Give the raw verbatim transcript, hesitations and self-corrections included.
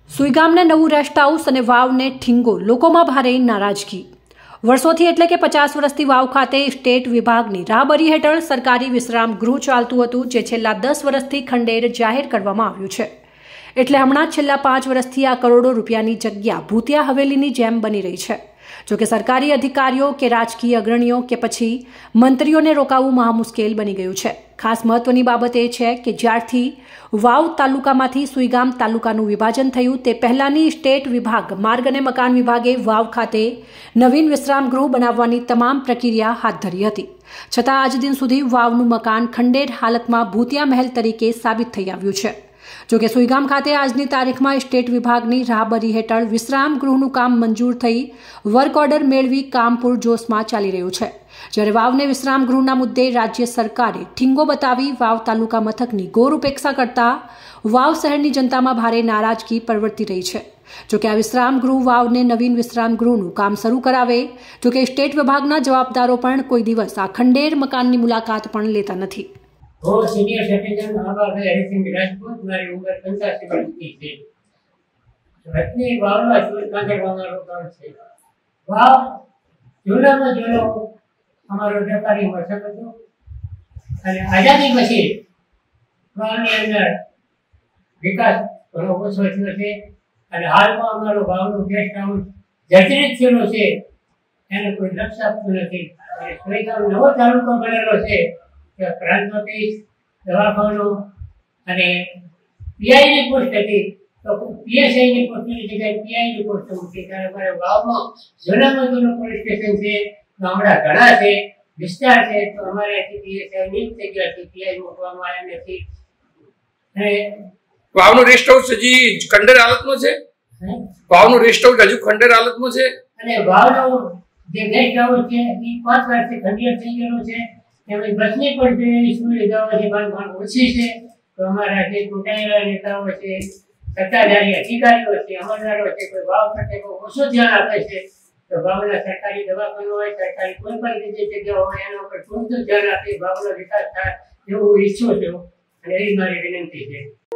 સુઈગામને નવું rest house અને વાવને ઠીંગો, લોકોમાં ભારે નારાજગી। વર્ષોથી એટલે કે પચાસ વર્ષથી વાવ ખાતે સ્ટેટ વિભાગની રાહબરી હેઠળ સરકારી વિશ્રામ ગૃહ ચાલતું હતું, જે છેલ્લા દસ વર્ષથી ખંડેર જાહેર કરવામાં આવ્યું છે। એટલે હમણાં છેલ્લા પાંચ વર્ષથી આ કરોડો રૂપિયાની જગ્યા ભૂતિયા હવેલીની જેમ બની રહી છે। જોકે સરકારી અધિકારીઓ કે રાજકીય અગ્રણીઓ કે પછી મંત્રીઓને રોકાવવું મહા મુશ્કેલ બની ગયું છે। ખાસ મહત્વની બાબત એ છે કે જ્યારથી વાવ તાલુકામાંથી સુઈગામ તાલુકાનું વિભાજન થયું તે પહેલાની સ્ટેટ વિભાગ માર્ગ અને મકાન વિભાગે વાવ ખાતે નવીન વિશ્રામ ગૃહ બનાવવાની તમામ પ્રક્રિયા હાથ ધરી હતી, છતાં આજ દિન સુધી વાવનું મકાન ખંડેર હાલતમાં ભૂતિયા મહેલ તરીકે સાબિત થઈ આવ્યું છે। જોકે સુઈગામ ખાતે આજની તારીખમાં સ્ટેટ વિભાગની રાહબરી હેઠળ વિશ્રામ ગૃહનું કામ મંજૂર થઈ વર્ક ઓર્ડર મેળવી કામ પૂરજોશમાં ચાલી રહ્યું છે, જ્યારે વાવને વિશ્રામ ગૃહના મુદ્દે રાજ્ય સરકારે ઠીંગો બતાવી વાવ તાલુકા મથકની ઘોર ઉપેક્ષા કરતા વાવ શહેરની જનતામાં ભારે નારાજગી પ્રવર્તી રહી છે। જોકે આ વિશ્રામ ગૃહ વાવને નવીન વિશ્રામ ગૃહનું કામ શરૂ કરાવે, જોકે સ્ટેટ વિભાગના જવાબદારો પણ કોઈ દિવસ આ ખંડેર મકાનની મુલાકાત પણ લેતા નથી। वो सीनियर सिटीजन बाबा हरिसिंह राजपूत, मारी उम्र पंचासी वर्ष की थी। रत्नी वावला चूर कांकर हमारो गांव છે। વાવ જૂનામાં જૂનો અમારો વેપારી મથક હતો અને આઝાદી પછી વાવની અંદર વિકાસ ઘણો ઓછો થયો છે અને હાલમાં અમારો વાવનો ગેસ્ટ હાઉસ જર્જરિત થયેલો છે, એને કોઈ લક્ષ આપતું નથી। અને સુઈગામ નવો તાલુકો બનેલો છે, પ્રાંત ઓફિસ, દવાખાનું અને પીઆઈની પોસ્ટ હતી, તો પીએસઆઈની પોસ્ટની જગ્યાએ પીઆઈની પોસ્ટ મૂકી। ત્યારે અમારે વાવમાં જૂનામાં જૂનું પોલીસ સ્ટેશન છે, ગામડા ઘણા છે, વિસ્તાર છે, તો અમારે અહીંથી પીએસઆઈ નિયુક્ત થઈ ગયા છે, પીઆઈ મૂકવામાં આવ્યા નથી। અને વાવનું રેસ્ટ હાઉસ હજી ખંડેર હાલતમાં છે, વાવનું રેસ્ટ હાઉસ હજુ ખંડેર હાલતમાં છે અને વાવનો જે ગેસ્ટ હાઉસ છે એ પાંચ વર્ષથી ખંડેર થઈ ગયેલો છે। એમની બસની પણ જે સુવિધાઓ છે પણ ઓછી છે, તો અમારા જે ચૂંટાયેલા નેતાઓ છે, સત્તાધારી અધિકારીઓ છે, અમલદારો છે, કોઈ વાવ પ્રત્યે બહુ ઓછું ધ્યાન આપે છે। તો વાવના સરકારી દવાખાનું હોય, સરકારી કોઈ પણ જે જગ્યા હોય એના ઉપર પૂરતું ધ્યાન આપી વાવનો વિકાસ થાય એવું ઈચ્છું છું અને એવી મારી વિનંતી છે।